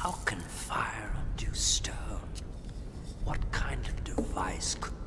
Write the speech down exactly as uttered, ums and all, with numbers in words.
How can fire undo stone? What kind of device could